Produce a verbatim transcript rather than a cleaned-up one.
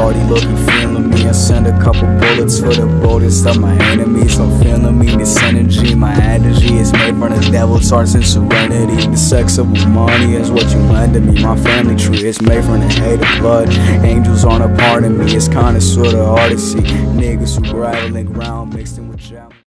shorty looking feeling me. I send a couple bullets for the boldest of my enemies. I'm feeling me, this energy, my energy is made from the devil's hearts and serenity. The sex of money is what you lend to me. My family tree is made from the hate of blood. Angels aren't a part of me, it's kinda sorta hard to see. Niggas who gravel and ground mixed in with javelin.